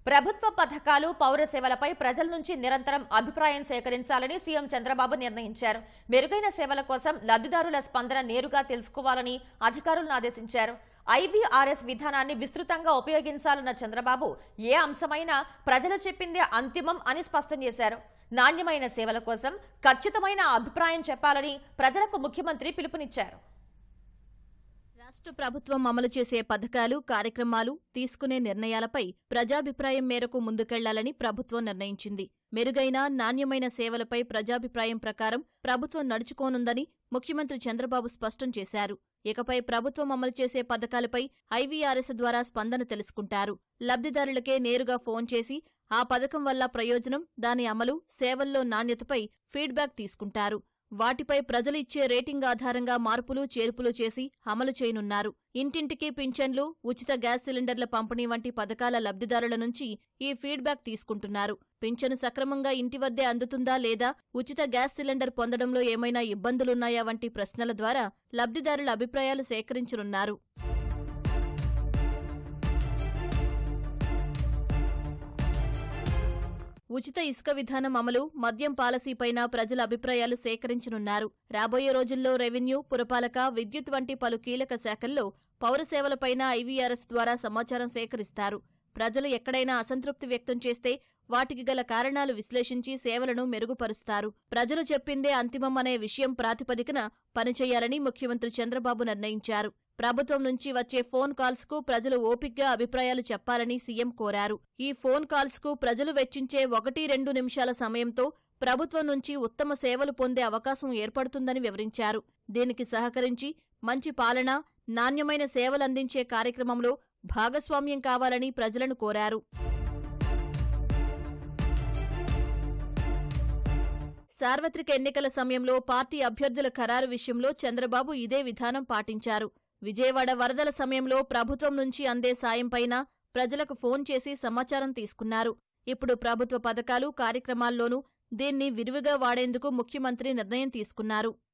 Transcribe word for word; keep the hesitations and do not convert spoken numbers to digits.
ప్రభుత్వ పథకాలు పౌర సేవలపై ప్రజల నుంచి నిరంతరం అభిప్రాయం సేకరించాలని సీఎం చంద్రబాబు నిర్ణయించారు. మెరుగైన సేవల కోసం లబ్ధిదారుల స్పందన నేరుగా తెలుసుకోవాలని అధికారులను ఆదేశించారు. ఐవీఆర్ఎస్ విధానాన్ని విస్తృతంగా ఉపయోగించాలన్న చంద్రబాబు ఏ అంశమైనా ప్రజలు చెప్పిందే అంతిమం అని స్పష్టం చేశారు. నాణ్యమైన సేవల కోసం ఖచ్చితమైన అభిప్రాయం చెప్పాలని ప్రజలకు ముఖ్యమంత్రి పిలుపునిచ్చారు. రాష్ట్ర ప్రభుత్వం అమలు చేసే పథకాలు, కార్యక్రమాలు, తీసుకునే నిర్ణయాలపై ప్రజాభిప్రాయం మేరకు ముందుకెళ్లాలని ప్రభుత్వం నిర్ణయించింది. మెరుగైన, నాణ్యమైన సేవలపై ప్రజాభిప్రాయం ప్రకారం ప్రభుత్వం నడుచుకోనుందని ముఖ్యమంత్రి చంద్రబాబు స్పష్టం చేశారు. ఇకపై ప్రభుత్వం అమలు చేసే పథకాలపై ఐవీఆర్ఎస్ ద్వారా స్పందన తెలుసుకుంటారు. లబ్ధిదారులకే నేరుగా ఫోన్ చేసి ఆ పథకం వల్ల ప్రయోజనం, దాని అమలు, సేవల్లో నాణ్యతపై ఫీడ్బ్యాక్ తీసుకుంటారు. వాటిపై ప్రజలు ఇచ్చే రేటింగ్ ఆధారంగా మార్పులు, చేర్పులు చేసి అమలు చేయనున్నారు. ఇంటింటికి పింఛన్లు, ఉచిత గ్యాస్ సిలిండర్ల పంపిణీ వంటి పథకాల లబ్ధిదారుల నుంచి ఈ ఫీడ్బ్యాక్ తీసుకుంటున్నారు. పింఛను సక్రమంగా ఇంటి వద్దే అందుతుందా లేదా, ఉచిత గ్యాస్ సిలిండర్ పొందడంలో ఏమైనా ఇబ్బందులున్నాయా వంటి ప్రశ్నల ద్వారా లబ్ధిదారుల అభిప్రాయాలు సేకరించనున్నారు. ఉచిత ఇసుక విధానం అమలు, మద్యం పాలసీపైన ప్రజల అభిప్రాయాలు సేకరించనున్నారు. రాబోయే రోజుల్లో రెవెన్యూ, పురపాలక, విద్యుత్ వంటి పలు కీలక శాఖల్లో పౌర సేవలపైన ఐవీఆర్ఎస్ ద్వారా సమాచారం సేకరిస్తారు. ప్రజలు ఎక్కడైనా అసంతృప్తి వ్యక్తం చేస్తే వాటికి గల కారణాలు విశ్లేషించి సేవలను మెరుగుపరుస్తారు. ప్రజలు చెప్పిందే అంతిమం అనే విషయం ప్రాతిపదికన పనిచేయాలని ముఖ్యమంత్రి చంద్రబాబు నిర్ణయించారు. ప్రభుత్వం నుంచి వచ్చే ఫోన్ కాల్స్ కు ప్రజలు ఓపిగ్గా అభిప్రాయాలు చెప్పాలని సీఎం కోరారు. ఈ ఫోన్ కాల్స్ కు ప్రజలు వెచ్చించే ఒకటి రెండు నిమిషాల సమయంతో ప్రభుత్వం నుంచి ఉత్తమ సేవలు పొందే అవకాశం ఏర్పడుతుందని వివరించారు. దీనికి సహకరించి మంచి పాలన, నాణ్యమైన సేవలందించే కార్యక్రమంలో భాగస్వామ్యం కావాలని ప్రజలను కోరారు. సార్వత్రిక ఎన్నికల సమయంలో పార్టీ అభ్యర్థుల ఖరారు విషయంలో చంద్రబాబు ఇదే విధానం పాటించారు. విజయవాడ వరదల సమయంలో ప్రభుత్వం నుంచి అందే సాయంపైన ప్రజలకు ఫోన్ చేసి సమాచారం తీసుకున్నారు. ఇప్పుడు ప్రభుత్వ పథకాలు, కార్యక్రమాల్లోనూ దీన్ని విరివిగా వాడేందుకు ముఖ్యమంత్రి నిర్ణయం తీసుకున్నారు.